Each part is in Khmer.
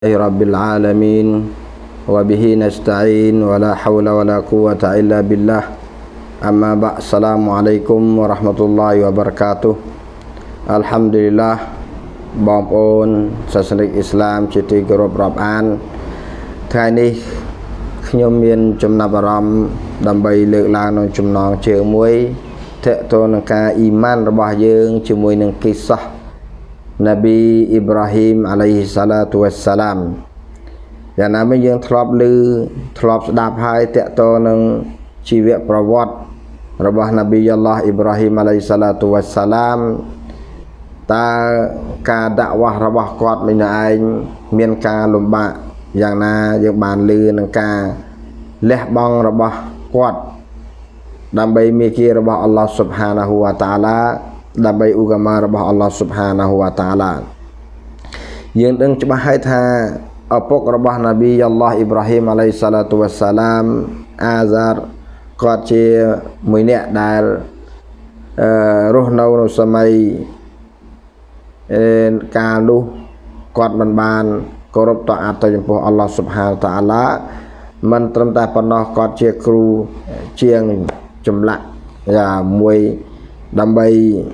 Rabbil alamin wa bihi nasta'in wa la hawla wa la quwwata illa billah amma ba'd. Assalamualaikum warahmatullahi wabarakatuh. Alhamdulillah បងប្អូនសាសនិកអ៊ីស្លាមជាទីគោរពរាប់អានថ្ងៃនេះខ្ញុំមានចំណាប់អារម្មណ៍ដើម្បីលើកឡើងនៅចំណងជើងមួយទាក់ទងនឹងការអ៊ីម៉ានរបស់យើងជាមួយនឹងគីសាសNabi Ibrahim alaihi salatu wassalam យ៉ាងណាមិញយើងធ្លាប់ស្ដាប់ហើយតកតនឹងជីវប្រវត្តិរបស់ Nabi Allah Ibrahim alaihi salatu wassalam តើការដាក់វ៉ាស់របស់គាត់មិញឯងមានការលំបាកយ៉ាងណាយើងបានឮនឹងការលះបង់របស់គាត់ដើម្បីមេគារបស់ Allah Subhanahu wa ta'ala ដើម្បីឧបមារបស់ Allah Subhanahu wa ta'ala យើងដឹងច្បាស់ហើយថាឪពុករបស់ Nabi Allah Ibrahim alaihi salatu wassalam Azar គាត់ជាមួយអ្នកដែលរស់នៅសម័យកាលនោះគាត់មិនបានគោរពតអាតទៅចំពោះ Allah Subhanahu wa ta'ala មិនត្រឹមតែប៉ុណ្ណោះគាត់ជាគ្រូជាងចម្លាក់មួយដើម្បី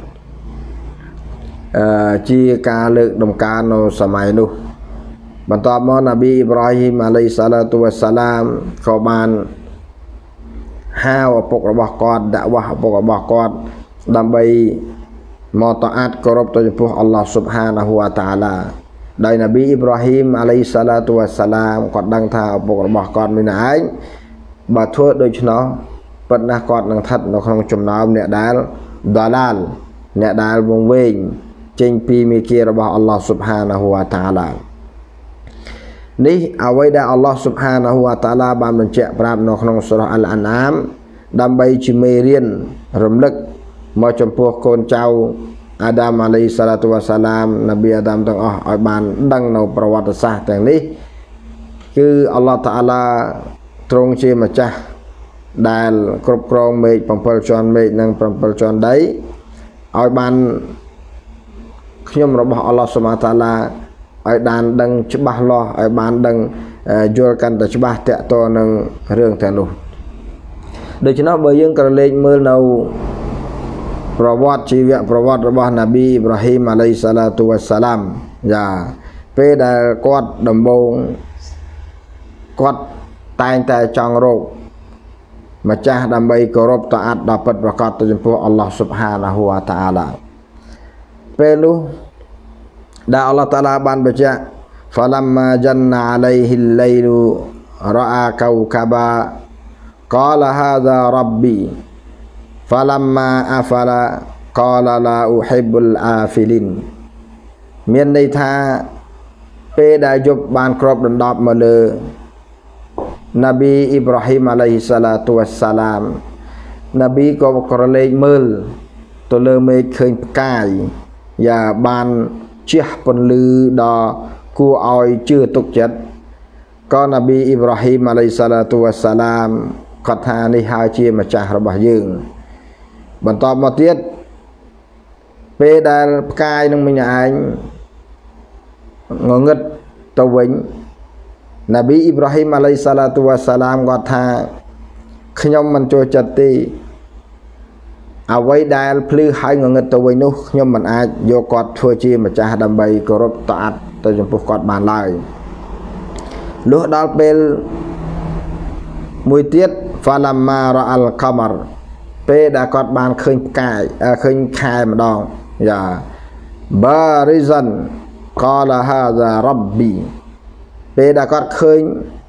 ជាការលើកដំកើងនៅសម័យនោះបន្ទាប់មក Nabi Ibrahim alaihi salatu wassalam ក៏បានហៅឪពុករបស់គាត់ដាក់វ៉ាស់ឪពុករបស់គាត់ដើម្បីមកតអាតគោរពទៅចំពោះ Allah Subhanahu wa ta'ala ដោយ Nabi Ibrahim alaihi salatu wassalam គាត់ដឹងថាឪពុករបស់គាត់មានឯងបើធ្វើដូច្នោះប៉ុន្តែគាត់នឹងស្ថិតនៅក្នុងចំណោមអ្នកដែលដាឡាលអ្នកដែលវង្វេងចេញពីមេគារបស់ Allah Subhanahu wa ta'ala នេះអ្វីដែល Allah Subhanahu wa ta'ala បានបញ្ជាក់ប្រាប់នៅក្នុងសូរ៉ា Al-An'am ដើម្បីជាមេរៀនរំលឹកមកចំពោះកូនចៅអាដាមអាឡៃសាឡាតុវ៉ាសាឡាម Nabi Adam ទាំងអស់ឲ្យបានដឹងនៅប្រវត្តិសាស្ត្រទាំងនេះគឺ Allah Ta'ala ទ្រង់ជាម្ចាស់ដែលគ្រប់គ្រងមេឃ7ជាន់មេឃនិង7ជាន់ដីឲ្យបានខ្ញុំរបស់ Allah Subhanahu wa ta'ala ឲ្យបានដឹងច្បាស់លាស់ឲ្យបានដឹងយល់កាន់តែច្បាស់តកតនឹងរឿងទាំងនោះដូច្នោះបើយើងក្រឡេកមើលនៅប្រវត្តិជីវប្រវត្តិរបស់ Nabi Ibrahim alaihi salatu wassalam ពេលដែលគាត់ដំបូងគាត់តែងតែចង់រកម្ចាស់ដើម្បីគោរពតអាតដល់ពិតប្រាកដទៅចំពោះ Allah Subhanahu wa ta'ala ពេលនោះដែល Allah Ta'ala បានបញ្ជាក់ falamma janna alaihi al-lailu ra'a kawkaba qala hadha rabbi falamma afala qala la uhibbul afilin មានន័យថាពេលដែលយប់បានគ្របដណ្ដប់មកលើ Nabi Ibrahim alaihi salatu wassalam Nabi ក៏ក្រឡេកមើលទៅលើមេឃឃើញផ្កាយបានជះពន្លឺដល់គួរឲ្យជឿទុកចិត្តក៏ Nabi Ibrahim alaihi salatu wassalam គាត់ថានេះហើយជាម្ចាស់របស់យើងបន្តមកទៀតពេលដែលផ្កាយនឹងមិញឯងងងឹតទៅវិញ Nabi Ibrahim alaihi salatu wassalam គាត់ថាខ្ញុំមិនចូលចិត្តទេអ្វីដែលភ្លឺហើយងងឹតទៅវិញនោះខ្ញុំមិនអាចយកគាត់ធ្វើជាម្ចាស់ដើម្បីគោរពតអាតទៅចំពោះគាត់បានឡើយលុះដល់ពេលមួយទៀត falamma ra'al qamar ពេលដែលគាត់បានឃើញផ្កាយឃើញខែម្ដងbarizan qala hadha rabbi ពេលដែលគាត់ឃើញ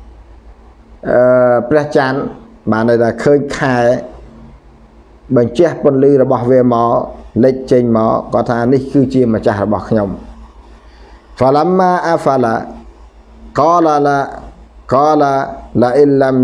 ព្រះច័ន្ទបានន័យថាឃើញខែបញ្ជាពន្លឺរបស់វាមកលេចចេញមកគាត់ថានេះគឺជាម្ចាស់របស់ខ្ញុំ falamma afala qala la illam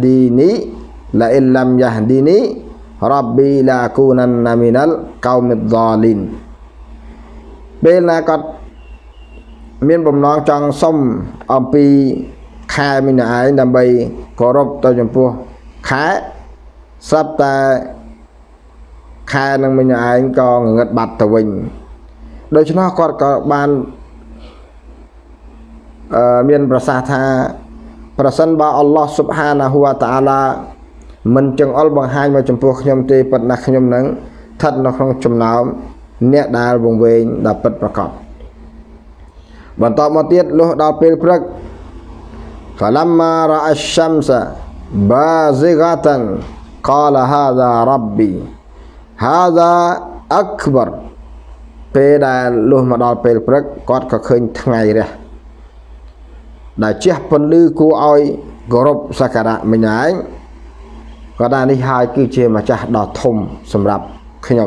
yahdini rabbi la akunanna minal qaumid dhalin ពេលណាគាត់មានបំណងចង់សុំអំពីខែមិញឯងដើម្បីគោរពទៅចំពោះខែស្រាប់តែខែនឹងមិញឯងក៏ងងឹតបាត់ទៅវិញដូច្នោះគាត់ក៏បានមានប្រសាសន៍ថាប្រសិនបើអល់ឡោះស៊ុបហានាហ៊ូវតាអាឡាមិនចង្អុលបង្ហាញមកចំពោះខ្ញុំទេប៉ុន្តែខ្ញុំនឹងស្ថិតនៅក្នុងចំណោមអ្នកដែលវង្វេងដល់ពិតប្រាកដបន្តមកទៀតលុះដល់ពេលព្រឹក فلما رأى الشمس بازغة قال هذا ربي هذا أكبر ពេលដែលលុះមកដល់ពេលព្រឹកគាត់ក៏ឃើញថ្ងៃរះដែលជះពន្លឺគួរឲ្យគោរពសក្ការៈមិញឯងក៏ថានេះហើយគឺជាម្ចាស់ដ៏ធំសម្រាប់ខ្ញុំ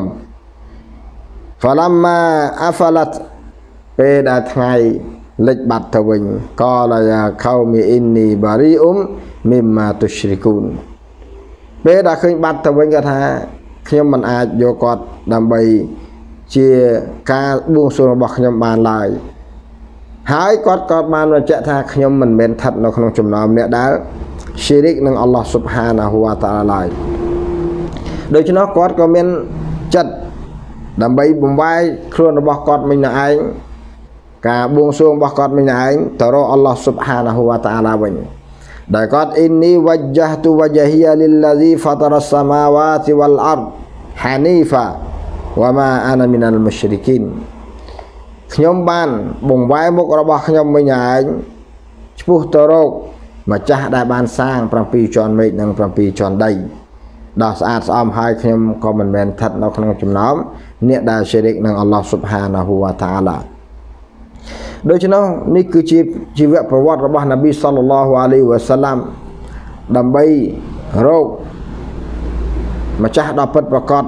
فلما أفلت ពេលដែលថ្ងៃលិចបាត់ទៅវិញក៏ឡាយ៉ាខោមីអ៊ីននីបារីអ៊ុមមីម៉ាទុશ્រីគូនពេលដែលឃើញបាត់ទៅវិញក៏ថាខ្ញុំមិនអាចយកគាត់ដើម្បីជាការបួងសួងរបស់ខ្ញុំបានឡើយហើយគាត់ក៏បានបញ្ជាក់ថាខ្ញុំមិនមែនស្ថិតនៅក្នុងចំណោមអ្នកដែលស៊ីរិកនឹងអល់ឡោះស៊ុបហានាហ៊ូវតាអាឡាឡើយដូច្នោះគាត់ក៏មានចិត្តដើម្បីបំវាយខ្លួនរបស់គាត់មិញនឹងឯងការបួងសួងរបស់គាត់មិញនឹងឯងទៅរកអល់ឡោះស៊ុបហានាហ៊ូវតាអាឡាវិញដែលគាត់អ៊ីននីវ៉ាជះទូវ៉ាជហ៊ីលីឡាហ្ស៊ីហ្វាតរ៉ាសមាវ៉ាទីវ៉លអរដហានីហ្វាវ៉ាម៉ាអាណាមីណាលមុશ્រីគីនខ្ញុំបានបង្វែរមុខរបស់ខ្ញុំវិញឯងឆ្ពោះទៅរកម្ចាស់ដែលបានសាង7ជាន់មេឃនិង7ជាន់ដីដ៏ស្អាតស្អំហើយខ្ញុំក៏មិនមែនស្ថិតនៅក្នុងចំណោមអ្នកដែលស៊ីរិកនឹងអល់ឡោះស៊ុបហានាហ៊ូវតាអាឡាដូច្នោះនេះគឺជាជីវប្រវត្តិរបស់នប៊ីសល្លឡោះអាឡៃហ៊ីវ៉ាសាឡាំដើម្បីរកម្ចាស់ដ៏ពិតប្រាកដ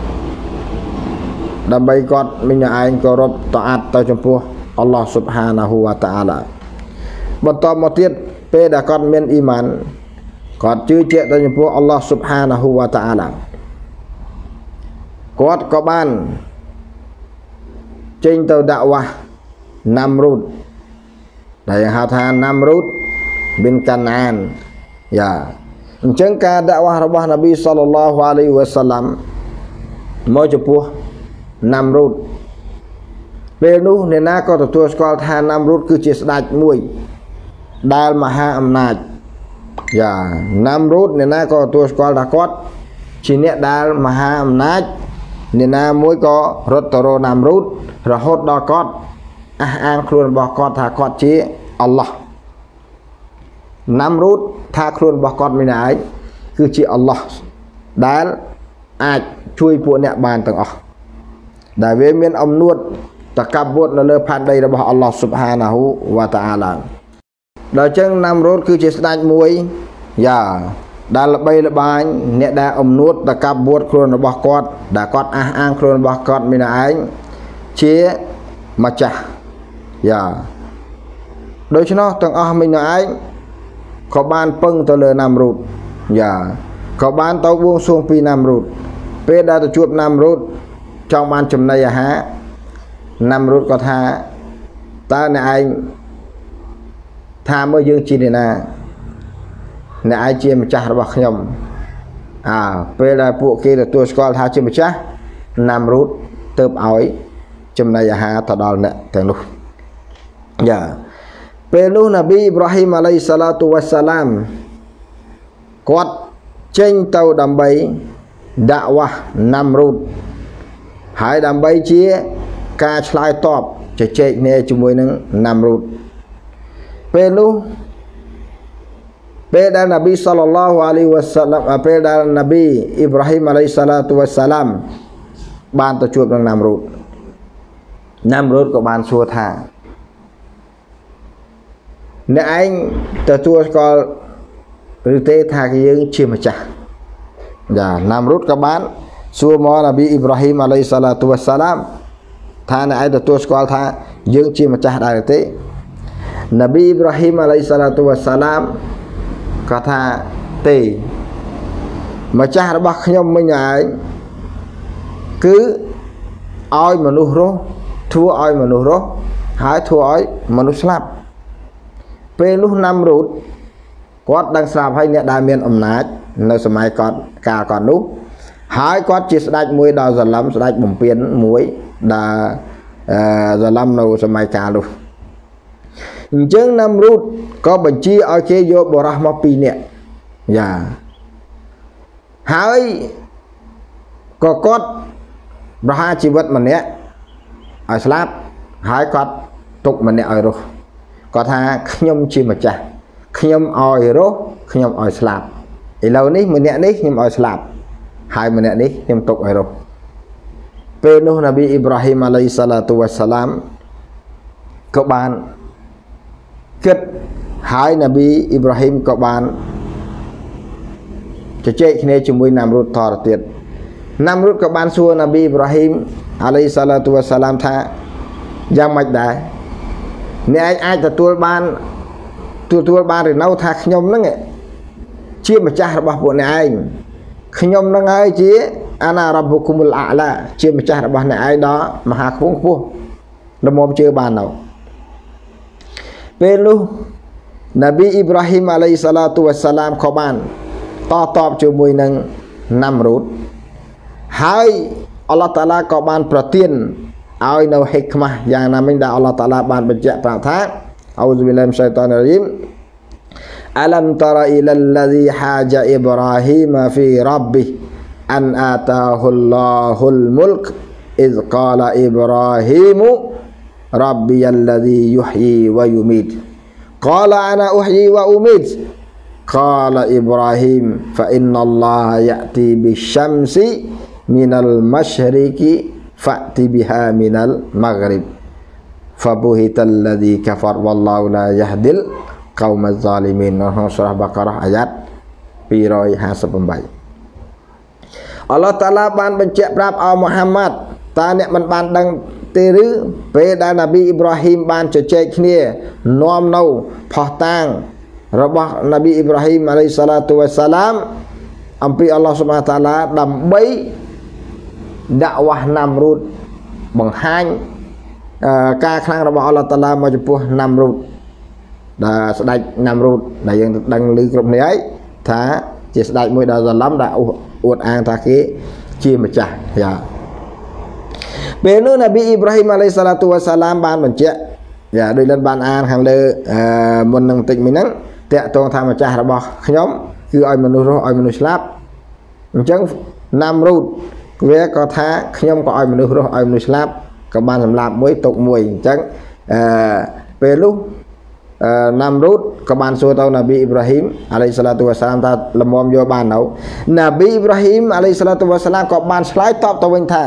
ដើម្បីគាត់មិញឯងគោរពតអាតទៅចំពោះអល់ឡោះស៊ុបហានាហ៊ូវតាអាឡាបន្តមកទៀតពេលដែលគាត់មានអ៊ីម៉ានគាត់ជឿជាក់ទៅចំពោះអល់ឡោះស៊ុបហានាហ៊ូវតាអាឡាគាត់ក៏បានចេញទៅដាក់វ៉ាណាំរូតដែលហៅថាណាំរូតប៊ីនកាណានយ៉ាអញ្ចឹងការដាក់វ៉ារបស់នប៊ីសល្លឡោះអាឡៃហ៊ីវ៉ាសាឡាំមកចំពោះណាំរូតពេលនោះអ្នកណាក៏ទទួលស្គាល់ថាណាំរូតគឺជាស្ដេចមួយដែលមហាអំណាចយ៉ាណាំរូតអ្នកណាក៏ទទួលស្គាល់ថាគាត់ជាអ្នកដែលមហាអំណាចអ្នកណាមួយក៏រត់ទៅរកណាំរូតរហូតដល់គាត់អះអាងខ្លួនរបស់គាត់ថាគាត់ជាអល់ឡោះណាំរូតថាខ្លួនរបស់គាត់មិនឯងគឺជាអល់ឡោះដែលអាចជួយពួកអ្នកបានទាំងអស់ដែលវាមានអំនួតតកាប់វត្តនៅលើផែនដីរបស់អល់ឡោះស៊ុបហានាហ៊ូវតាអាឡាដល់ចឹងណាំរូតគឺជាស្ដេចមួយយ៉ាដែលល្បីល្បាញអ្នកដែលអំនួតតកាប់វត្តខ្លួនរបស់គាត់ដែលគាត់អះអាងខ្លួនរបស់គាត់មានឯងជាម្ចាស់យ៉ាដូច្នោះទាំងអស់មានឯងក៏បានពឹងទៅលើណាំរូតយ៉ាក៏បានទៅបួងសួងពីណាំរូតពេលដែលទៅជួបណាំរូតចង់បានចំណីអាហារណាំរូតក៏ថាតើអ្នកឯងថាមើលយើងជាអ្នកណាអ្នកឯងជាម្ចាស់របស់ខ្ញុំពេលដែលពួកគេទទួលស្គាល់ថាជាម្ចាស់ណាំរូតទៅឲ្យចំណីអាហារទៅដល់អ្នកទាំងនោះយ៉ាពេលនោះនប៊ីអ៊ីប្រាហ៊ីមអាឡៃសាឡាទូវ៉ាសាឡាមគាត់ចេញទៅដើម្បីដាក់វ៉ាណាំរូតហើយដើម្បីជាការឆ្លើយតបជជែកគ្នាជាមួយនឹងណាំរូតពេលនោះពេលដែលនប៊ីសល្លឡោះអាឡៃហ៊ីវ៉ាសាឡាមពេលដែលនប៊ីអ៊ីប្រាហ៊ីមអាឡៃសាឡាទូវ៉ាសាឡាមបានទៅជួបនឹងណាំរូតក៏បានសួរថាអ្នកឯងទទួលស្គាល់ឬទេថាយើងជាម្ចាស់យ៉ាណាំរូតក៏បានសួរមកនប៊ីអ៊ីប្រាហ៊ីមអាឡៃសាឡាទូវ៉ាសាឡាមថាអ្នកឯងទទួលស្គាល់ថាយើងជាម្ចាស់ដែរទេនប៊ីអ៊ីប្រាហ៊ីមអាឡៃសាឡាទូវ៉ាសាឡាមក៏ថាទេម្ចាស់របស់ខ្ញុំមិញឯងគឺឲ្យមនុស្សរស់ធ្វើឲ្យមនុស្សរស់ហើយធ្វើឲ្យមនុស្សស្លាប់ពេលនោះណាំរូតគាត់ដឹងស្រាប់ហើយអ្នកដែលមានអំណាចនៅសម័យគាត់កាលគាត់នោះហើយគាត់ជាស្ដេចមួយដល់សឡំស្ដេចបំពេញមួយដែលសឡំនៅសម័យកាលនោះ Chẳng Nam Rút có bệnh chi ở chế vô bồ rah mà pi nè. Dạ. Hỏi có cốt bà ha chi vật mà nè ở slap hỏi cốt tục mà nè ở rồi có tha nhom chi mà chả nhom oi rồi nhom oi slap thì lâu ní mình nè ní nhom oi slap hai mình nè ní nhom tục ở rồi Penuh Nabi Ibrahim alaihi salatu wassalam các bạn kết hai Nabi Ibrahim các bạn cho chơi khi này chúng mình nằm rút thọ tiệt nằm rút các bạn xua Nabi Ibrahim alaihi salatu wassalam tha giang mạch đại nè ai ta tua ban rồi nấu tha nhom nó nghe chia mà cha bảo bộ này anh nhom nó ngay chứ Ana rabbukumul a'la chia mà cha bảo này ai đó mà hạ khung khung nó mồm chưa bàn nào Penuh Nabi Ibrahim alaihi salatu wassalam các bạn to tọp cho mùi nâng năm rút hai Allah Ta'ala có banប្រទានឲ្យនៅ hikmah យ៉ាងណាមិញដែល Allah Ta'ala បានបញ្ជាក់ប្រាប់ថា A'udzubillahi minasyaitonir rajim Alam tara ilal ladzi haja Ibrahim fi rabbih an atahul mulk iz qala Ibrahim rabbiyal ladzi yuhyi wa yumit qala ana uhyi wa umit qala Ibrahim fa inna Allah ya'ti bisyamsi minal masyriqi fa'ti biha minal maghrib fabuhital ladzi kafar wallahu la yahdil qaumaz zalimin. Surah Baqarah ayat 258 Allah Ta'ala បានបញ្ជាក់ប្រាប់ឲ្យ Muhammad តើអ្នកមិនបានដឹងទេឬពេលដែល Nabi Ibrahim បានជជែកគ្នានាំនៅផុសតាងរបស់ Nabi Ibrahim អាឡៃសាឡាទូវ៉ាសាឡាមអំពី Allah Subhanahu Wa Ta'ala ដើម្បីដាក់វ៉ាស់ណាំរូតបង្ហាញការខ្លាំងរបស់ Allah Ta'ala មកចំពោះណាំរូតដែលស្ដេចណាំរូតដែលយើងដឹងឮគ្រប់គ្នាហើយថាជាស្ដេចមួយដែលសឡំដែលអួតអាងថាគេជាម្ចាស់យ៉ាពេលនោះ Nabi Ibrahim អាឡៃសាឡាទូវ៉ាសាឡាមបានបញ្ជាក់យ៉ាដោយលិនបានអានខាងលើមុននឹងតិចមិញហ្នឹងតាក់ទងថាម្ចាស់របស់ខ្ញុំគឺឲ្យមនុស្សរស់ឲ្យមនុស្សស្លាប់អញ្ចឹងណាំរូតវាក៏ថាខ្ញុំក៏ឲ្យមនុស្សរស់ឲ្យមនុស្សស្លាប់ក៏បានសម្លាប់មួយទុកមួយអញ្ចឹងពេលនោះណាំរូតក៏បានសួរទៅ Nabi Ibrahim អាឡៃសាឡាទូវ៉ាសាឡាមថាលំមយកបាននៅ Nabi Ibrahim អាឡៃសាឡាទូវ៉ាសាឡាមក៏បានឆ្លើយតបទៅវិញថា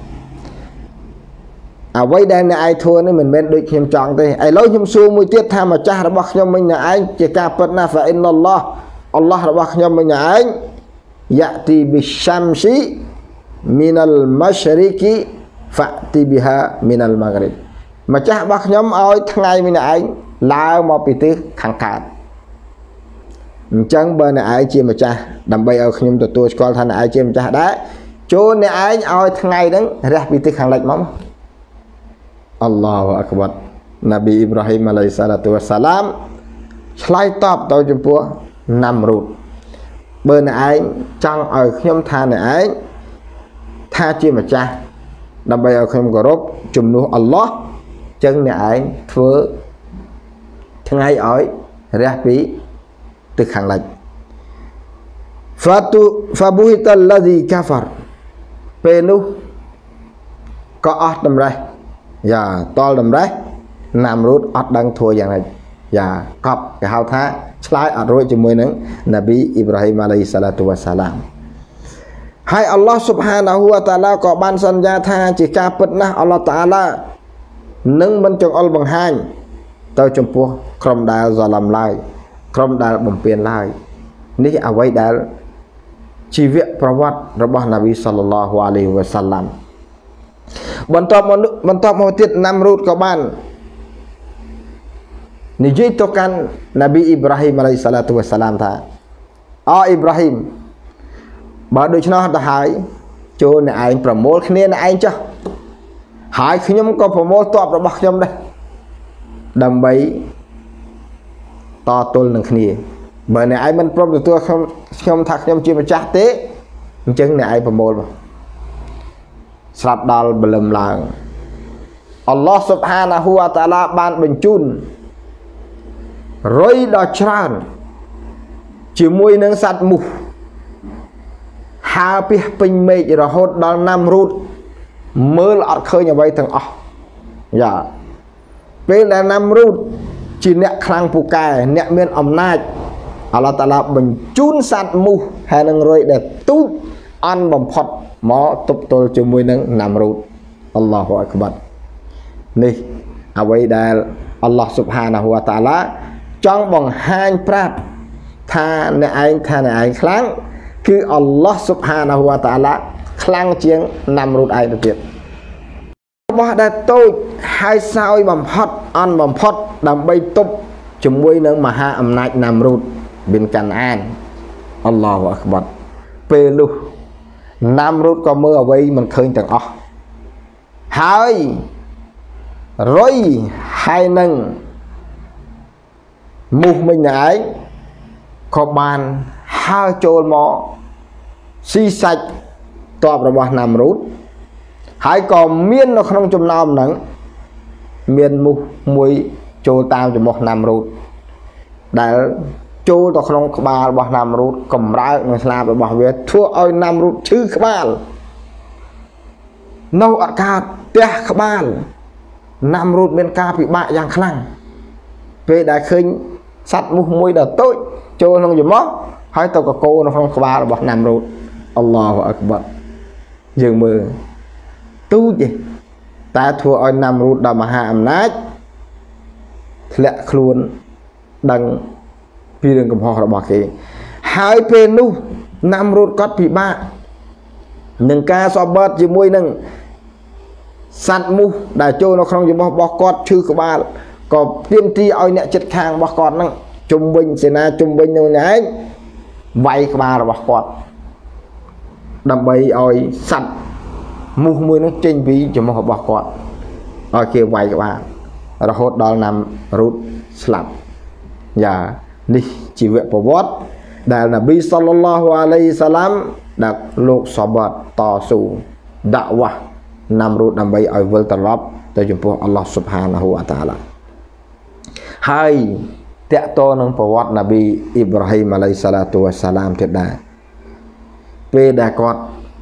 អ្វីដែលអ្នកឯងធ្វើនេះមិនមែនដូចខ្ញុំចង់ទេឥឡូវខ្ញុំសួរមួយទៀតថាម្ចាស់របស់ខ្ញុំមិញអ្នកឯងជាការពិតណាស់ Fa inna Allah របស់ខ្ញុំមិញអ្នកឯង Ya'ti bisyamsi minal masyriqi fa'ti biha minal maghrib ម្ចាស់របស់ខ្ញុំឲ្យថ្ងៃមិញអ្នកឯងឡើងមកពីទិសខាងកើតអញ្ចឹងបើអ្នកឯងជាម្ចាស់ដើម្បីឲ្យខ្ញុំទទួលស្គាល់ថាអ្នកឯងជាម្ចាស់ដែរចូលអ្នកឯងឲ្យថ្ងៃហ្នឹងរះពីទិសខាងលិចមកAllahu Akbar Nabi Ibrahim alaihi salatu wassalam ឆ្លើយតបទៅចំពោះណាំរូតបើអ្នកឯងចង់ឲ្យខ្ញុំថាអ្នកឯងថាជាម្ចាស់ដើម្បីឲ្យខ្ញុំគោរពជំនួសអល់ឡោះចឹងអ្នកឯងធ្វើថ្ងៃឲ្យរះពីទិសខាងលិច Fabuhital ladzi kafar ពេលនោះក៏អស់តម្រេះយ៉ាតល់តម្រេះណាំរូតអត់ដឹងធ្វើយ៉ាងម៉េចយ៉ាកប់គេហៅថាឆ្លើយអត់រួចជាមួយនឹង Nabi Ibrahim អាឡៃសាឡាទូវ៉ាសាឡាមហើយ Allah Subhanahu Wa Ta'ala ក៏បានសន្យាថាជាការពិតណាស់ Allah Ta'ala នឹងមិនចង្អុលបង្ហាញទៅចំពោះក្រុមដែលសឡំឡើយក្រុមដែលបំពេញឡើយនេះអ្វីដែលជីវប្រវត្តិរបស់ Nabi Sallallahu Alaihi Wasallam បន្ទាប់មកទៀតណាំរូតក៏បាននិយាយទៅកាន់ Nabi Ibrahim អាឡៃសាឡាទូវ៉ាសាឡាមថាអ៊ីબ્រាហ៊ីមបើដូច្នោះទៅហើយចូលអ្នកឯងប្រមូលគ្នាអ្នកឯងចុះហើយខ្ញុំក៏ប្រមូលទ័ពរបស់ខ្ញុំដែរដើម្បីតទល់នឹងគ្នាបើអ្នកឯងមិនព្រមទទួលខ្ញុំថាខ្ញុំជាម្ចាស់ទេអញ្ចឹងអ្នកឯងប្រមូលមកស្រាប់ដល់បលឹមឡើង Allah Subhanahu Wa Ta'ala បានបញ្ជូន rơi đỏ tràn chỉ mùi nâng sạch mù hà bia bình mê rồi hốt đó năm rút mơ lọt khơi nhà vay thằng dạ bây là năm rút chỉ nẹ khăn phụ cài nẹ miên ẩm nạch Allah Ta'ala bình chún sạch mù hay nâng rồi để tú ăn bằng phật mó tục tôi chỉ mùi nâng năm rút Allahu Akbar nè à vậy đây Allah Subhanahu wa Ta'ala trong bằng hai prat tha nè anh kháng cứ Allah Subhanahu wa Ta'ala kháng chiếng năm rút ai được việc bỏ đây tôi hai sao bằng phật ăn bằng phật đầm bay tục chúng mùi nâng mà ha âm nạch năm rút bên cạnh an Allahu Akbar pê lu năm rút có mưa ở đây mình khơi chẳng hai rồi hai nâng mục mình ấy có bàn hai chôn mỏ si sạch tọp rồi bỏ nằm rút hai còn miên nó không trong nam nắng miên mục mùi chôn tao cho một nằm rút đã chôn tao không có ba bỏ nằm rút cầm ra người làm rồi bỏ về thua ơi nằm rút chứ các bạn nâu ở cả tiếc các bạn năm rút bên ca bị bại giang khăn về đại khơi sạch mùi đợt tối cho nó dùng móc hai tàu có cô nó không có ba là bọc năm rút Allahu Akbar dừng mưa tu gì ta thua oi năm rút đào mà hạ ẩm nát lẹ luôn đằng vì đừng cầm họ là bỏ kì hai bên nu năm rút có bị bại nâng ca so bớt chỉ mùi nâng sạch mù đã cho nó không dùng bỏ cọt chứ của ba có tiên tri oi nẹ chất khang bỏ cọt nâng trung bình sẽ na trung bình như nhái vay của ba là bỏ cọt đầm bay oi sạch mù mùi nó trên ví cho mà bỏ cọt oi kia vay của ba rồi hốt đó nằm rút slap và đi chỉ việc của vót đại Nabi sallallahu alaihi wasallam đặt lục sahabat tỏ sụ đạo quả năm rút năm bay ở vơi tận lấp tới jumpa Allah Subhanahu wa Ta'ala hai tẹt to nâng phổ quát Nabi Ibrahim alayhi salatu wassalam thiệt đà về đà quát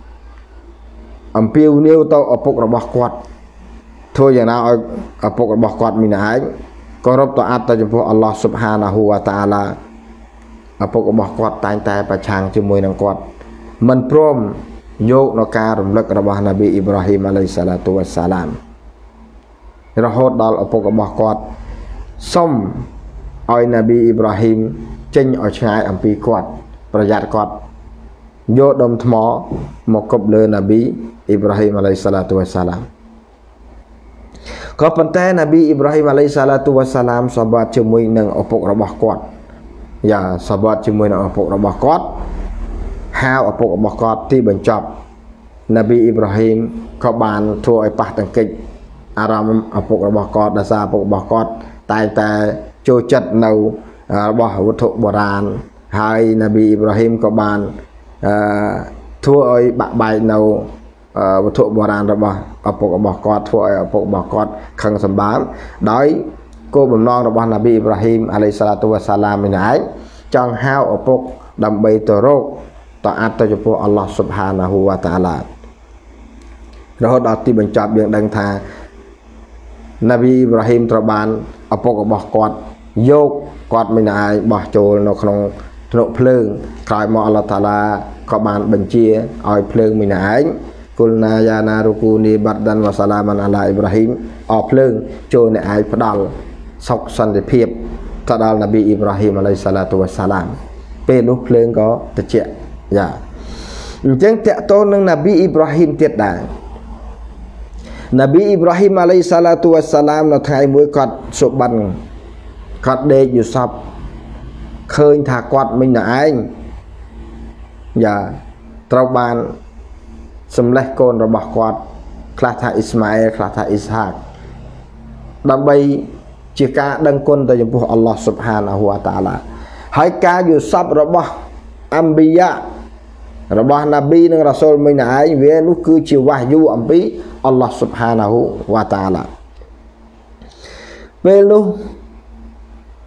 piêu nêu tao ở phục bọc quát thôi giờ nào ở phục bọc quát mình ấy có rốt tao áp tới jumpa Allah Subhanahu wa Ta'ala ở phục bọc quát tay tay bà chàng cho môi nâng quát mình prom vô nó ca rung lựcរបស់ Nabi Ibrahim alayhi salatu wassalam រហូតដល់ឪពុករបស់គាត់សុំឲ្យ Nabi Ibrahim ចេញឲ្យឆ្ងាយអំពីគាត់ប្រយ័ត្នគាត់យកដុំថ្មមកគប់លើ Nabi Ibrahim alayhi salatu wassalam ក៏ប៉ុន្តែ Nabi Ibrahim alayhi salatu wassalam សបាត់ជាមួយនឹងឪពុករបស់គាត់យ៉ាសបាត់ជាមួយនឹងឪពុករបស់គាត់ហៅឪពុករបស់គាត់ទីបញ្ចប់ Nabi Ibrahim ក៏បានធ្វើឲ្យប៉ះទង្គិចអារម្មណ៍ឪពុករបស់គាត់ដោយសារឪពុករបស់គាត់តែចូលចិត្តនៅរបស់វត្ថុបុរាណហើយ Nabi Ibrahim ក៏បានធ្វើឲ្យបាក់បែកនៅវត្ថុបុរាណរបស់ឪពុករបស់គាត់ធ្វើឲ្យឪពុករបស់គាត់ខឹងសម្បើមដោយគោលបំណងរបស់ Nabi Ibrahim alayhi salatu wassalam នេះឯងចង់ហៅឪពុកដើម្បីទៅរកតើអត្តចំពោះ Allah Subhanahu wa Ta'ala រហូតដល់ទីបញ្ចប់យើងដឹងថា Nabi Ibrahim ត្រូវបានឪពុករបស់គាត់យកគាត់មិនអាចបោះចូលនៅក្នុងភ្លើងក្រោយមក Allah Ta'ala ក៏បានបញ្ជាឲ្យភ្លើងមិនឯងគុលណាយ៉ាណារុគូនីបាត់ដានវ៉ាសាឡាម៉ានអាឡាអ៊ីប្រាហ៊ីមអោភ្លើងចូលអ្នកឯងផ្ដាល់សុខសន្តិភាពទៅដល់ Nabi Ibrahim alayhi salatu wassalam ពេលនោះភ្លើងក៏ត្រជាក់យ៉ាអញ្ចឹងតកតនឹង Nabi Ibrahim ទៀតដែរ Nabi Ibrahim alayhi salatu wassalam នៅថ្ងៃមួយគាត់សុបិនគាត់ដេកយូសបឃើញថាគាត់មិញតែឯងយ៉ាត្រូវបានសម្លេះកូនរបស់គាត់ខ្លះថាអ៊ីស្ម៉ាអែលខ្លះថាអ៊ីស្ហាកដើម្បីជាការដឹងគុណទៅចំពោះ Allah Subhanahu wa Ta'ala ហើយការយល់សពរបស់អម្បិយារបស់ Nabi និង Rasul មិញតែឯងវានោះគឺជាវ៉ាហ្យូអំពី Allah Subhanahu wa Ta'ala ពេលនោះ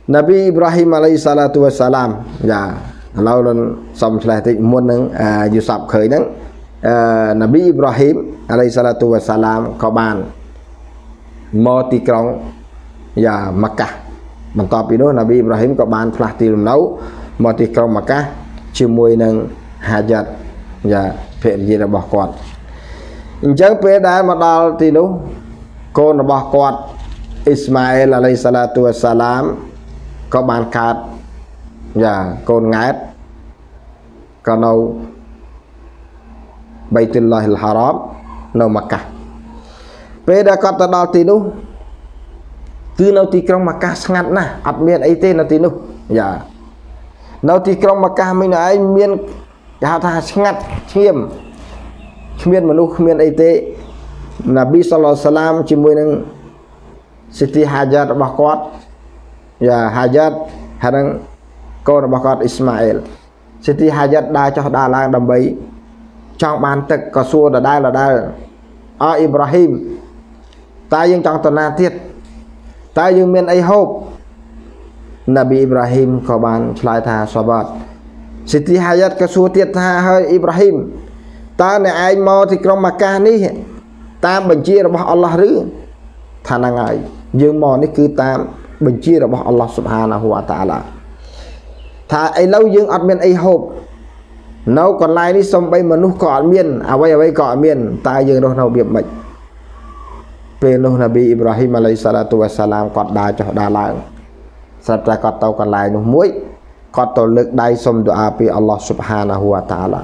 Nabi Ibrahim alaihi salatu wassalam ya lâu lên xong lại thì muốn nâng Yusuf khởi nâng Nabi Ibrahim alaihi salatu wassalam có bàn mò tì krong ya Makkah bằng tọp ý đó Nabi Ibrahim có bàn phá tì lùm nấu mò tì krong Makkah chư mùi nâng hajat ya phện gì là bỏ quạt chẳng bế đá mà đào tì nú cô là bỏ quạt Ismail alaihi salatu wassalam có bàn khát và con ngát còn đâu Baitullahil Haram nâu Makkah bế đá có ta đào tì nú cứ nâu tì krong Makkah ngặt nà ập miền ấy tên nâu tì nú dạ nâu tì krong Makkah mình ấy miền hào thà ngặt nghiêm miền mà nụ miền ấy tế Nabi sallallahu alaihi wasallam chỉ mùi nâng Siti Hajar bà quát và Hajar hadang cô bà quát Ismail Siti Hajar đa cho đa lang đầm bấy trong bàn tực có xua là đa Ibrahim ta dương trong tuần na tiết ta dương miền ấy hộp Nabi Ibrahim có bàn lại thà xóa bọt Siti Hajar có xua tiết thà hơi Ibrahim ta này ai mò thì trong Makkah ní ta bình chiaរបស់ Allah ឬ ថាហ្នឹងហើយយើងមកនេះគឺតាមបញ្ជារបស់ Allah Subhanahu wa Ta'ala ថាឥឡូវយើងអត់មានអីហូបនៅកន្លែងនេះសំបីមនុស្សក៏អត់មានអ្វីក៏អត់មានតែយើងរស់នៅរបៀបម៉េចពេលនោះនប៊ីអ៊ីប្រាហ៊ីម អាឡៃសាឡាតុវ៉ាសាឡាមគាត់ដើរចុះដើរឡើងស្រាប់តែគាត់ទៅកន្លែងនោះមួយគាត់ទៅលើកដៃសុំទូអាពី Allah Subhanahu wa Ta'ala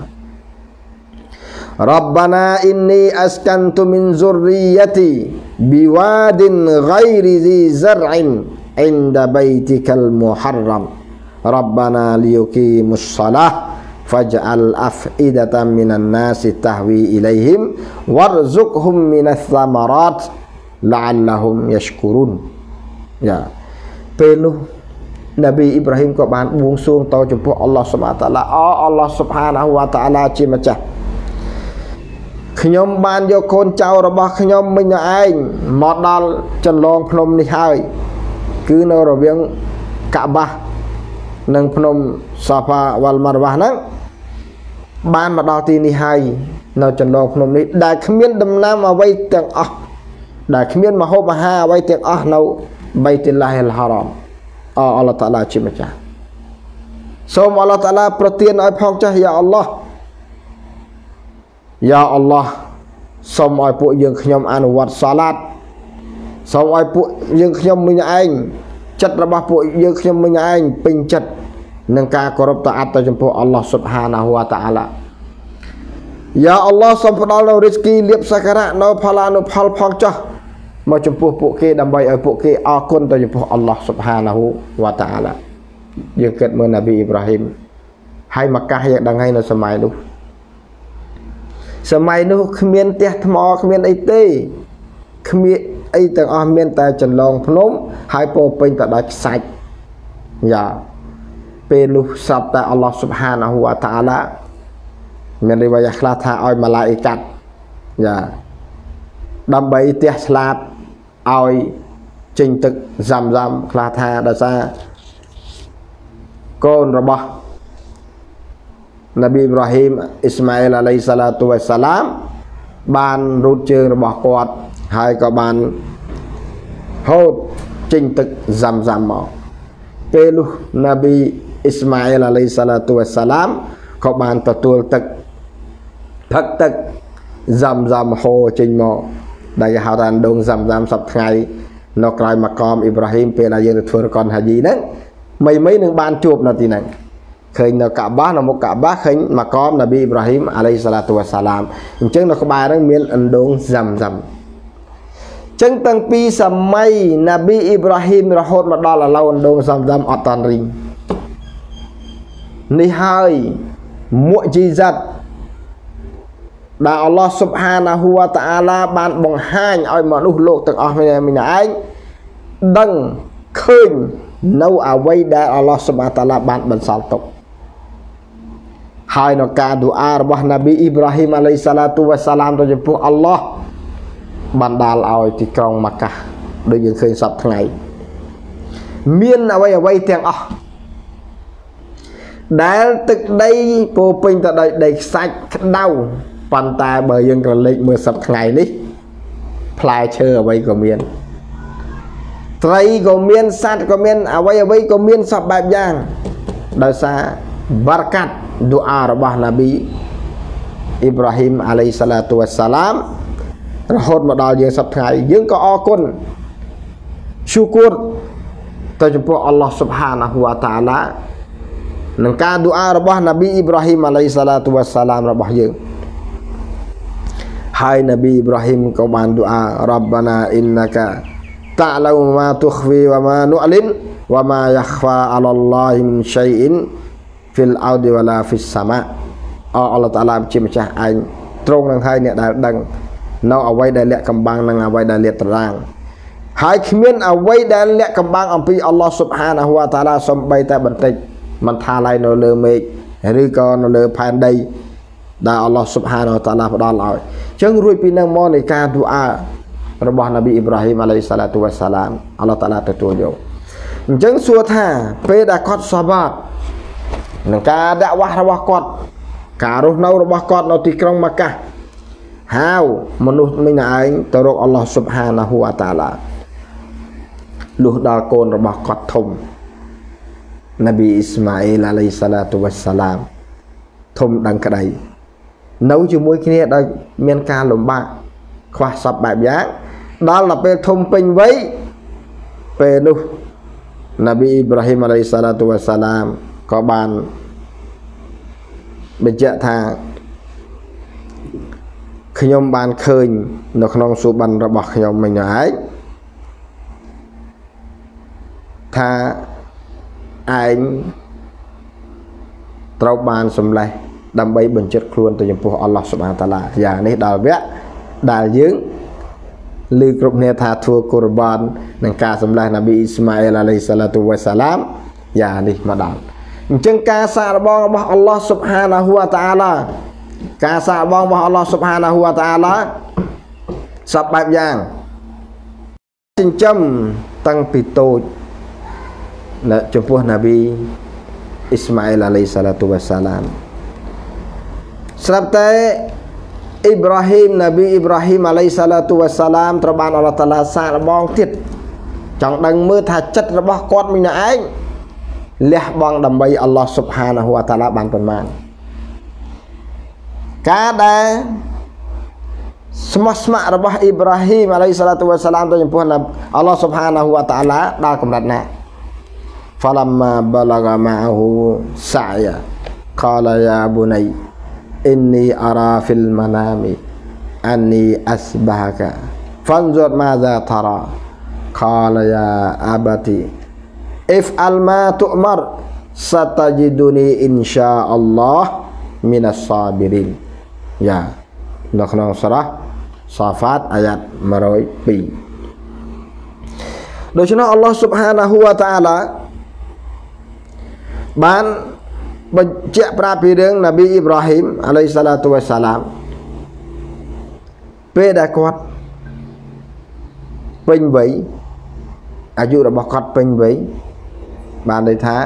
Rabbana inni askantu min zurriyyati biwadin ghairi zi zar'in inda baitikal muharram Rabbana liyuqimus shalah faj'al af'idatan minan nasi tahwi ilaihim warzuqhum minas thamarat la'allahum yashkurun yaពេលនោះនប៊ីអ៊ីប្រាហ៊ីមក៏បានបួងសួងទៅចំពោះ Allah Subhanahu wa Ta'ala Allah Subhanahu wa Ta'ala ជាម្ចាស់ខ្ញុំបានយកកូនចៅរបស់ខ្ញុំមិញឯងមកដល់ចន្លងភ្នំនេះហើយគឺនៅរវាងកាបាស់និងភ្នំសាហ្វាវ៉ាល់ម៉ារវ៉ាហ្នឹងបានមកដល់ទីនេះហើយនៅចន្លងភ្នំនេះដែលគ្មានដំណាំអ្វីទាំងអស់ដែលគ្មានមហូបអាហារអ្វីទាំងអស់នៅបៃតុលឡាហ៊ីលហារ៉ាមអល់ឡោះតាឡាជាម្ចាស់សូមអល់ឡោះតាឡាប្រទានឲ្យផងចាស់យ៉ាអល់ឡោះយ៉ាអល់ឡោះសូមឲ្យពួកយើងខ្ញុំអនុវត្តសាឡាតសូមឲ្យពួកយើងខ្ញុំមិញឯងចិត្តរបស់ពួកយើងខ្ញុំមិញឯងពេញចិត្តនឹងការគោរពតាអត្តចំពោះអល់ឡោះស៊ុបហានាហ៊ូវតាអាឡាយ៉ាអល់ឡោះសូមផ្ដល់នូវរីស្គីលៀបសក្ការៈនៅផលអនុផលផងចោះមកចំពោះពួកគេដើម្បីឲ្យពួកគេអរគុណទៅចំពោះអល់ឡោះស៊ុបហានាហ៊ូវតាអាឡាយើងគិតមើលនប៊ីអ៊ីប្រាហ៊ីមហើយម៉ាកាសយើងដឹងហើយនៅសម័យនោះសម័យនោះគ្មានផ្ទះថ្មគ្មានអីទេគ្មានអីទាំងអស់មានតែចន្លងភ្នំហើយពោពេញទៅដោយខ្សាច់យ៉ាពេលនោះស្រាប់តែអល់ឡោះស៊ុបហានាហ៊ូវតាអាឡាមានរីវ៉ាយ៉ាខ្លះថាឲ្យម៉ាឡាអ៊ីកាត់យ៉ាដើម្បីផ្ទះស្លាប់ឲ្យចេញទឹកហ្សាំខ្លះថាដោយសារកូនរបស់នប៊ីអ៊ីប្រាហ៊ីមអ៊ីស្ម៉ាអ៊ីល អាឡៃសាឡាតុវ៉ាសាឡាមបានរូតជើងរបស់គាត់ហើយក៏បានហូតចេញទឹកហ្សាំមកពេលនោះនប៊ីអ៊ីស្ម៉ាអ៊ីល អាឡៃសាឡាតុវ៉ាសាឡាមក៏បានទទួលទឹកផឹកទឹកហ្សាំហូរចេញមកដែលគេហៅថាដងហ្សាំសប្តាហ៍ថ្ងៃនៅក្រៅម៉ាកមអ៊ីប្រាហ៊ីមពេលដែលយើងទៅធ្វើរកនហាជីហ្នឹងមីនឹងបានជួបនៅទីហ្នឹងឃើញនៅកាបាស់នៅមុខកាបាស់ឃើញម៉ាកមនប៊ីអ៊ីប្រាហ៊ីម អាឡៃសាឡាតុវ៉ាសាឡាមអញ្ចឹងនៅក្បែរហ្នឹងមានអណ្ដូងហ្សាំអញ្ចឹងតាំងពីសម័យនប៊ីអ៊ីប្រាហ៊ីមរហូតមកដល់ឥឡូវអណ្ដូងហ្សាំអត់តាន់រីងនេះហើយមុជីសាត់ដែលអល់ឡោះស៊ុបហានាហ៊ូវតាអាឡាបានបង្ហាញឲ្យមនុស្សលោកទាំងអស់ម្នាក់ឯងដឹងឃើញនៅអ្វីដែលអល់ឡោះស៊ុបហានតាឡាបានបន្សល់ទុកហើយនៅការឌូអារបស់នប៊ីអ៊ីប្រាហ៊ីម អាឡៃសាឡាតុវ៉ាសាឡាមទៅចំពោះអល់ឡោះបានដាល់ឲ្យទីក្រុងម៉ាកាសដូចយើងឃើញសពថ្ងៃ miên away tiếng đá tức đây po pin ta đầy sạch đau bàn tay bờ dương còn lịch mưa sập ngày đi play chơi away của miên trai của miên sát của miên away của miên sập bẹp giang đời xa berkat doaរបស់ Nabi Ibrahim alaihi salatu wassalam រហូតមកដល់យើងសប្តាហ៍យើងក៏អរគុណ syukur ទៅចំពោះ Allah Subhanahu wa Ta'ala នឹងការឌូអារបស់ Nabi Ibrahim alaihi salatu wassalam របស់យើងហើយ Nabi Ibrahim ក៏បានឌូអា Rabbana innaka ta'lamu ma tukhfi wa ma nu'lin wa ma yakhfa 'ala Allahi min shay'in fil ardi wala fis sama' Allah Ta'ala ជាម្ចាស់ឯងទ្រង់នឹងហើយអ្នកដែលដឹងនៅអ្វីដែលលាក់កំបាំងនិងអ្វីដែលលាតត្រដាងហើយគ្មានអ្វីដែលលាក់កំបាំងអំពី Allah Subhanahu wa Ta'ala សំបីតែបន្តិចមិនថាឡើយនៅលើមេឃឬក៏នៅលើផែនដីដែល Allah Subhanahu wa Ta'ala ផ្ដល់ឲ្យអញ្ចឹងរួចពីនឹងមកនៃការឌូអារបស់ Nabi Ibrahim alaihi salatu wassalam Allah Ta'ala ទទួលយកអញ្ចឹងសួរថាពេលដែលគាត់សបាតនឹងការដាក់វ៉ាស់របស់គាត់ការរស់នៅរបស់គាត់នៅទីក្រុងម៉ាកាហៅមនុស្សមិញឯងទៅរក Allah Subhanahu wa Ta'ala លុះដល់កូនរបស់គាត់ធំ Nabi Ismail alaihi salatu wassalam ធំដឹងក្តីនៅជាមួយគ្នាដោយមានការលំបាកខ្វះសពបែបយ៉ាងដល់ពេលធំពេញវ័យពេលនោះ Nabi Ibrahim alaihi salatu wassalam ក៏បានបញ្ជាក់ថាខ្ញុំបានឃើញនៅក្នុងសុបិនរបស់ខ្ញុំមិញហើយថាឯងត្រូវបានសម្លេះដើម្បីបញ្ជាក់ខ្លួនទៅចំពោះ Allah Subhanahu wa Ta'ala យ៉ាងនេះដល់វគ្គដែលយើងឮគ្រប់គ្នាថាធ្វើកុរបាននឹងការសម្លេះ Nabi Ismail alaihi salatu wassalam យ៉ាងនេះមកដល់អញ្ចឹងការសាកល្បងរបស់ Allah Subhanahu wa Ta'ala ការសាកល្បងរបស់ Allah Subhanahu wa Ta'ala សពបែបយ៉ាងចិញ្ចឹមតាំងពីតូចចំពោះ Nabi Ismail alaihi salatu wassalam ស្រាប់តែ Nabi Ibrahim alaihi salatu wassalam ត្រូវបាន Allah Ta'ala សាកល្បងទៀតចង់ដឹងមើលថាចិត្តរបស់គាត់មិញឯងលះបង់ដើម្បី Allah Subhanahu wa Ta'ala បានប៉ុន្មានការដែលស្មោះស្ម័គ្ររបស់ Ibrahim alaihi salatu wassalam ទៅចំពោះ Allah Subhanahu wa Ta'ala ដល់កម្រិតណា Falamma balagha ma'ahu sa'ya qala ya bunay inni ara fil manami anni asbahaka fanzur madza tara qala ya abati if'al ma tu'mar satajiduni insyaallah minas sabirin យ៉ានៅក្នុងសារ៉ាសាហ្វាតអាយ៉ាត102ដូច្នោះ Allah Subhanahu wa Ta'ala បានបញ្ជាក់ប្រាប់ពីរឿង Nabi Ibrahim alaihi salatu wassalam ពេលដែលគាត់ពេញវ័យអាយុរបស់គាត់ពេញវ័យបានន័យថា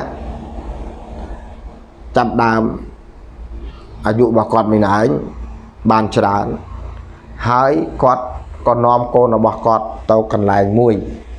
ចាប់ដើមអាយុរបស់គាត់មិនឯងបានច្រើនហើយគាត់ក៏នាំកូនរបស់គាត់ទៅកន្លែងមួយ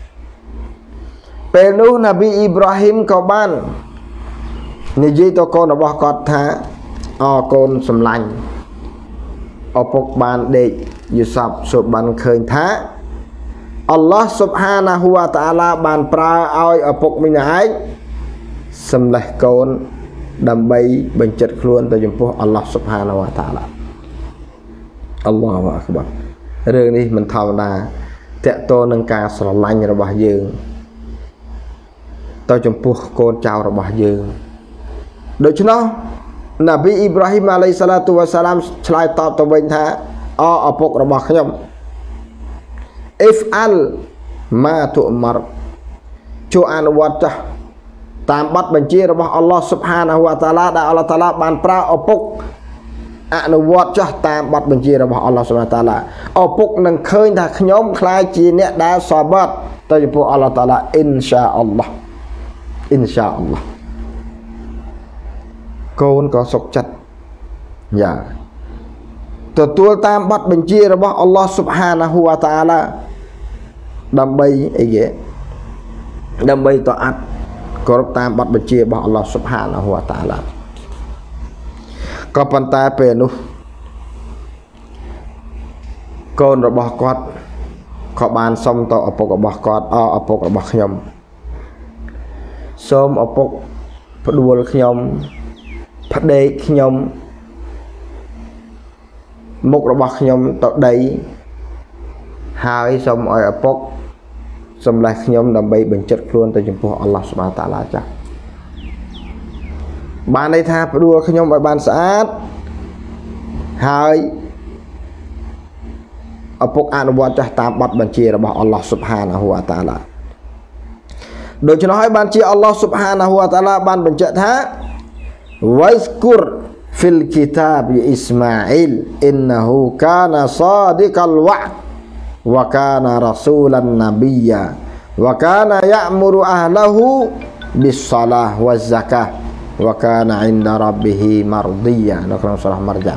ពេលនោះ Nabi Ibrahim ក៏បាននិយាយទៅកូនរបស់គាត់ថាកូនសម្លាញ់ឪពុកបានដេកយូសាប់សុបានឃើញថា Allah Subhanahu wa Ta'ala បានប្រើឲ្យឪពុកមិញឯងសម្លេះកូនដើម្បីបញ្ជាក់ខ្លួនទៅចំពោះ Allah Subhanahu wa Ta'ala Allahu Akbar រឿងនេះមិនធម្មតាតកតទៅនឹងការស្រឡាញ់របស់យើងទៅចំពោះកូនចៅរបស់យើងដូច្នោះ Nabi Ibrahim alaihi salatu wassalam ឆ្លើយតបទៅវិញថាឪពុករបស់ខ្ញុំ if'al ma tu'mar ជួយអនុវត្តចាស់តាមបទបញ្ជារបស់ Allah Subhanahu wa Ta'ala ដែល Allah Ta'ala បានប្រើឪពុកអនុវត្តចាស់តាមបទបញ្ជារបស់ Allah Subhanahu wa Ta'ala ឪពុកនឹងឃើញថាខ្ញុំខ្លាចជាអ្នកដែលសបាត់ទៅចំពោះ Allah Ta'ala អ៊ីនសាអល់ឡោះ InsyaAllah កូនក៏សុខចិត្តយ៉ាទទួលតាមបទបញ្ជារបស់អល់ឡោះស៊ុបហានាហ៊ូវតាអាឡាដើម្បីអីគេដើម្បីតអាត់គោរពតាមបទបញ្ជារបស់អល់ឡោះស៊ុបហានាហ៊ូវតាអាឡាក៏ប៉ុន្តែពេលនោះកូនរបស់គាត់ក៏បានសុំទៅឪពុករបស់គាត់ឪពុករបស់ខ្ញុំសូមឪពុកផ្ដួលខ្ញុំផ្ដេកខ្ញុំមុខរបស់ខ្ញុំទៅដីហើយសូមឲ្យឪពុកសម្លេះខ្ញុំដើម្បីបញ្ជាក់ខ្លួនទៅចំពោះអល់ឡោះស៊ុបហានតាឡាចាស់បានន័យថាផ្ដួលខ្ញុំឲ្យបានស្អាតហើយឪពុកអនុវត្តចាស់តាមបទបញ្ជារបស់អល់ឡោះស៊ុបហានាហ៊ូវតាឡាដូច្នោះហើយបានជាអល់ឡោះស៊ុបហានាហ៊ូវតាឡាបានបញ្ជាក់ថាវ៉ៃស្គុរفي الكتاب إسماعيل إنه كان صادق الوعد وكان رسولا نبيا وكان يأمر أهله بالصلاة والزكاة وكان عند ربه مرضيا នៅក្នុងសូរ៉ាហ្មរយ៉ាម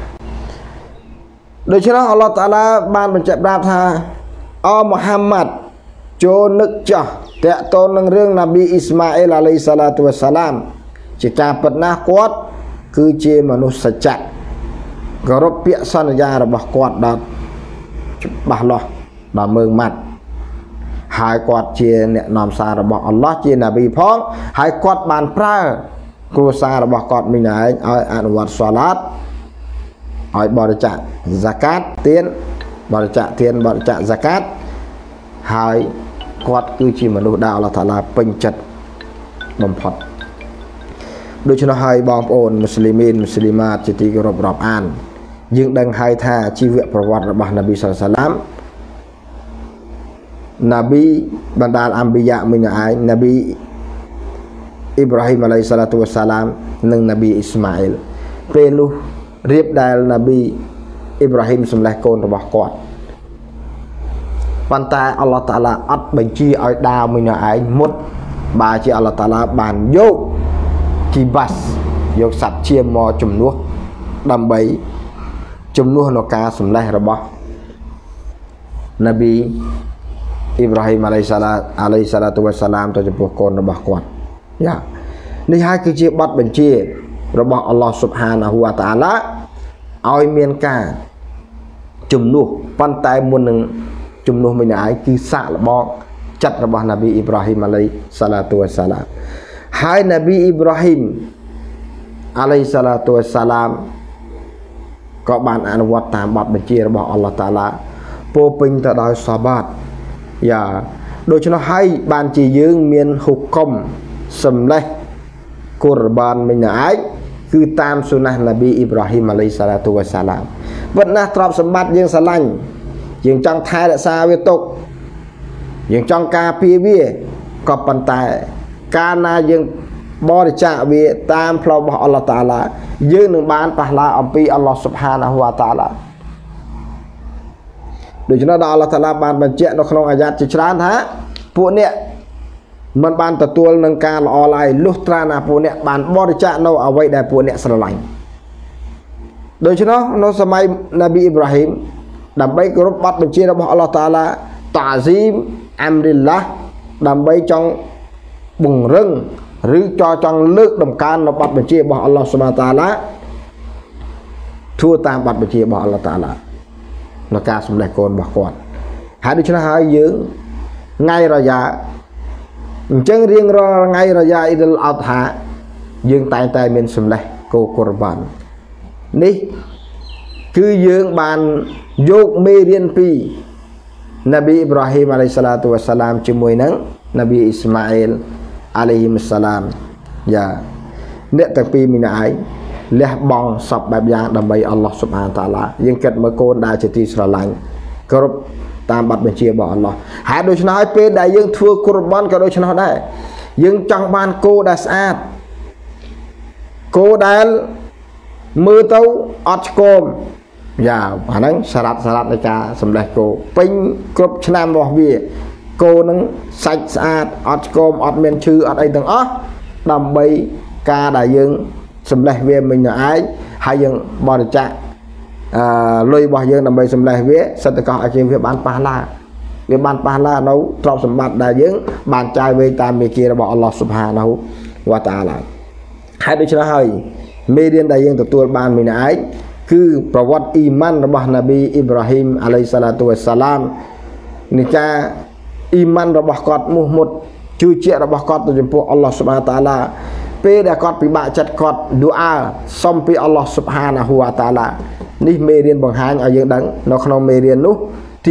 ដូច្នោះអល់ឡោះតាអាឡាបានបញ្ជាក់ប្រាប់ថាអូមូហាម៉ាត់ចូលនឹកចាស់តាក់ទងនឹងរឿងនប៊ីអ៊ីស្មាអ៊ីលអាឡៃសាឡាតុវ៉ាសាឡាមជាការពិតណាស់គាត់គឺជាមនុស្សសច្ចៈគោរពពាក្យសន្យារបស់គាត់ដល់ច្បាស់លាស់ដល់មើងម៉ាត់ហើយគាត់ជាអ្នកនាំសាររបស់អល់ឡោះជានប៊ីផងហើយគាត់បានប្រើគ្រួសាររបស់គាត់មីងឯងឲ្យអនុវត្តសូឡាតឲ្យបរិច្ចាគហ្សាកាតទានបរិច្ចាគទានបរិច្ចាគហ្សាកាតហើយគាត់គឺជាមនុស្សដែលអល់ឡោះតាអាឡាពេញចិត្តបំផុតដូច្នោះហើយបងប្អូនមូស្លីមីនមូស្លីម៉ាតជាទីគោរពរាប់អានយើងដឹងហើយថាជីវប្រវត្តិរបស់នប៊ីសល្លឡាមនប៊ីបណ្ដាលអម្បិយាមីងឯងនប៊ីអ៊ីប្រាហ៊ីមអាឡៃសាឡាតុវ៉ាសាឡាមនិងនប៊ីអ៊ីស្មាអ៊ីលពេលនោះរៀបដែលនប៊ីអ៊ីប្រាហ៊ីមសម្លេះកូនរបស់គាត់ប៉ុន្តែអល់ឡោះតាអាឡាអត់បញ្ជាឲ្យដាវមីងឯងមុតបើជាអល់ឡោះតាអាឡាបានយកគីបាសយកសត្វឈាមមកជំនួសដើម្បីជំនួសនៅការសម្លេះរបស់នប៊ីអ៊ីប្រាហ៊ីមអាឡៃសាឡាតុវ៉ាសាឡាមទៅចំពោះកូនរបស់គាត់យ៉ានេះហើយគឺជាបទបញ្ជារបស់អល់ឡោះស៊ុបហានាហ៊ូវតាអាឡាឲ្យមានការជំនួសប៉ុន្តែមុននឹងជំនួសមិនឯងគឺសាកល្បងចិត្តរបស់នប៊ីអ៊ីប្រាហ៊ីមអាឡៃសាឡាតុវ៉ាសាឡាមហើយនប៊ីអ៊ីប្រាហ៊ីមអាឡៃសាឡាតុវ៉ាសាឡាមក៏បានអនុវត្តតាមបទបញ្ជារបស់អល់ឡោះតាអាឡាពោពេញទៅដោយសាបាតយ៉ាដូច្នោះហើយបានជាយើងមានហុកុំសម្លេះកុរបានមិញឯងគឺតាមសុណាសនប៊ីអ៊ីប្រាហ៊ីមអាឡៃសាឡាតុវ៉ាសាឡាមពិតណាស់ទ្រព្យសម្បត្តិយើងស្រឡាញ់យើងចង់ថែរក្សាវាទុកយើងចង់ការពារវាក៏ប៉ុន្តែកាលណាយើងបរិច្ចាគវាតាមផ្លូវរបស់អល់ឡោះតាអាឡាយើងនឹងបានប៉ះឡាអំពីអល់ឡោះស៊ុបហានាហ៊ូវតាអាឡាដូច្នោះដល់អល់ឡោះតាអាឡាបានបញ្ជាក់នៅក្នុងអាយ៉ាតជាច្រើនថាពួកអ្នកមិនបានទទួលនឹងការល្អឡើយលុះត្រាណាពួកអ្នកបានបរិច្ចាគនៅអ្វីដែលពួកអ្នកស្រឡាញ់ដូច្នោះនៅសម័យនប៊ីអ៊ីប្រាហ៊ីមដើម្បីគោរពបទបញ្ជារបស់អល់ឡោះតាអាឡាតាហ្ស៊ីមអាំរីឡះដើម្បីចង់បង្រឹងឬចង់លើកដំកើងនៅបទបញ្ជារបស់អល់ឡោះស៊ុបហានតាអាឡាធ្វើតាមបទបញ្ជារបស់អល់ឡោះតាអាឡានៅការសម្ដែងកូនរបស់គាត់ហើយដូច្នេះហើយយើងថ្ងៃរយ៉ាអញ្ចឹងរៀងរាល់ថ្ងៃរយ៉ាអ៊ីដុលអដ្ឋាយើងតែងតែមានសម្លេះគោកុរបាននេះគឺយើងបានយកមេរៀនពីនប៊ីអ៊ីប្រាហ៊ីមអាឡៃសាឡាតុវ៉ាសាឡាមជាមួយនឹងនប៊ីអ៊ីស្មាអ៊ីលអាឡៃហ៊ីមសាឡាមយ៉ាអ្នកទាំងពីរមីនឯងលះបង់សពបែបយ៉ាងដើម្បីអល់ឡោះស៊ុបហានតាអាឡាយើងគិតមើលកូនដែលជាទីស្រឡាញ់គ្រប់តាមបទបញ្ជារបស់អល់ឡោះហើយដូច្នេះហើយពេលដែលយើងធ្វើកុរបានក៏ដូច្នោះដែរយើងចង់បានគោដែលស្អាតគោដែលមើលទៅអត់ឆ្កមយ៉ាអាហ្នឹងសារ៉ាត់នៃការសម្លេះគោពេញគ្រប់ឆ្នាំរបស់វាគោនឹងសាច់ស្អាតអត់ឆ្កមអត់មានឈឺអត់អីទាំងអស់ដើម្បីការដែលយើងសម្លេះវាមិញនៅឯងហើយយើងបរិច្ចាគលុយរបស់យើងដើម្បីសម្លេះវាសិទ្ធិកោឲ្យជាវាបានប៉ះឡាវាបានប៉ះឡានៅទ្រព្យសម្បត្តិដែលយើងបានចាយវេតាមមេគារបស់អល់ឡោះស៊ុបហានាហ៊ូវតាអាឡាហើយដូច្នេះហើយមេរៀនដែលយើងទទួលបានមិញឯងគឺប្រវត្តិអ៊ីម៉ានរបស់នប៊ីអ៊ីប្រាហ៊ីមអាឡៃសាឡាទូវ៉ាសាឡាមនៃការអ៊ីម៉ានរបស់គាត់មុះមុតជឿជាក់របស់គាត់ទៅចំពោះអល់ឡោះស៊ុបហានតាអាឡាពេលដែលគាត់ពិបាកចិត្តគាត់ឌូអាសុំពីអល់ឡោះស៊ុបហានាហ៊ូវតាអាឡានេះមេរៀនបង្ហាញឲ្យយើងដឹងនៅក្នុងមេរៀននោះទី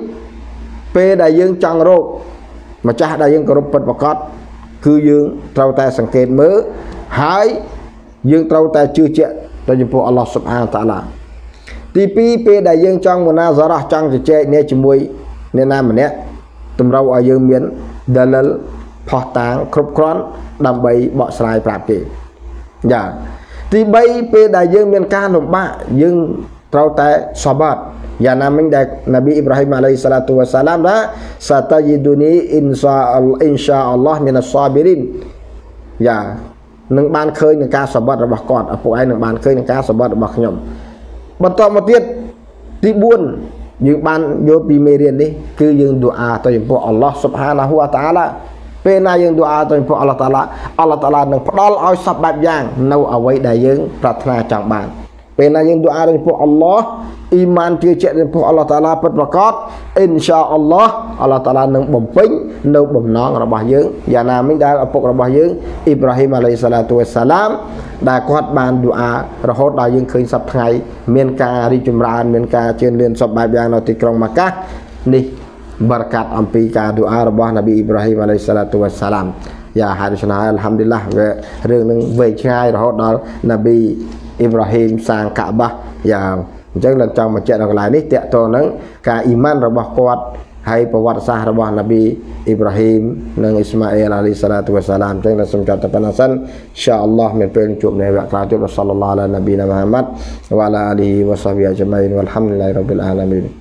1ពេលដែលយើងចង់រកម្ចាស់ដែលយើងគោរពពិតប្រាកដគឺយើងត្រូវតែសង្កេតមើលហើយយើងត្រូវតែជឿជាក់ទៅចំពោះអល់ឡោះស៊ុបហានតាអាឡាទី2ពេលដែលយើងចង់មុណាហ្សារ៉ាចង់ជជែកគ្នាជាមួយអ្នកណាម្នាក់តម្រូវឲ្យយើងមានដាលិលផុសតាងគ្រប់គ្រាន់ដើម្បីបកស្រាយប្រាប់គេយ៉ាទី3ពេលដែលយើងមានការលំបាកយើងត្រូវតែសបាត់យ៉ាងណាមិញដែលនប៊ីអ៊ីប្រាហ៊ីមអាឡៃសាឡាទូវ៉ាសាឡាមថាសាតាយីឌូនីអ៊ីនសាអល់ឡោះមីនសាប៊ីរីនយ៉ានឹងបានឃើញនឹងការសបាត់របស់គាត់ឪពុកឯងនឹងបានឃើញនឹងការសបាត់របស់ខ្ញុំបន្តមកទៀតទី4យើងបានយកពីមេរៀននេះគឺយើងឌូអាទៅចំពោះអល់ឡោះស៊ុបហានាហ៊ូវតាអាឡាពេលណាយើងឌូអាទៅចំពោះអល់ឡោះតាអាឡានឹងផ្ដល់ឲ្យសពបែបយ៉ាងនៅអ្វីដែលយើងប្រាថ្នាចង់បានពេលណាយើងឌូអាទៅចំពោះអល់ឡោះអ៊ីម៉ានជឿជាក់ចំពោះអល់ឡោះតាអាឡាពិតប្រាកដអ៊ីនសាអល់ឡោះអល់ឡោះតាអាឡានឹងបំពេញនៅបំណងរបស់យើងយ៉ាងណាមិញដែលឪពុករបស់យើងអ៊ីប្រាហ៊ីមអាឡៃសាឡាទូវ៉ាសាឡាមដែលគាត់បានឌូអារហូតដល់យើងឃើញសប្តាហ៍ថ្ងៃមានការរីកចម្រើនមានការជឿនលឿនសពបែបយ៉ាងនៅទីក្រុងម៉ាកានេះបរកាត់អំពីការឌូអារបស់នប៊ីអ៊ីប្រាហ៊ីមអាឡៃសាឡាទូវ៉ាសាឡាមយ៉ាហើយដូច្នេះអល់ហាំឌុលីឡារឿងនឹងវែងឆ្ងាយរហូតដល់នប៊ីអ៊ីប្រាហ៊ីមសាងកាបាយ៉ាងអញ្ចឹងឡើងចង់បញ្ជាក់នៅកន្លែងនេះតកតនឹងការអ៊ីម៉ានរបស់គាត់ហើយប្រវត្តិសាស្ត្ររបស់នប៊ីអ៊ីប្រាហ៊ីមនិងអ៊ីស្ម៉ាអ៊ីលអាឡៃសាឡាទូវ៉ាសាឡាមអញ្ចឹងសូមចប់តែប៉ុណ្ណឹងសិនអ៊ីនសាអល់ឡោះមានពេលជួបនៅវគ្គក្រោយទៀតសល្លឡោះអាឡានប៊ីណាមូហាម៉ាត់វ៉ាឡាអាលីហ៊ីវ៉ាសាហ្ប៊ីអជ្ម៉ៃនវ៉ាល់ហាំឌុលីឡាហ៊ីរ៉ប៊ីលអាឡាមីន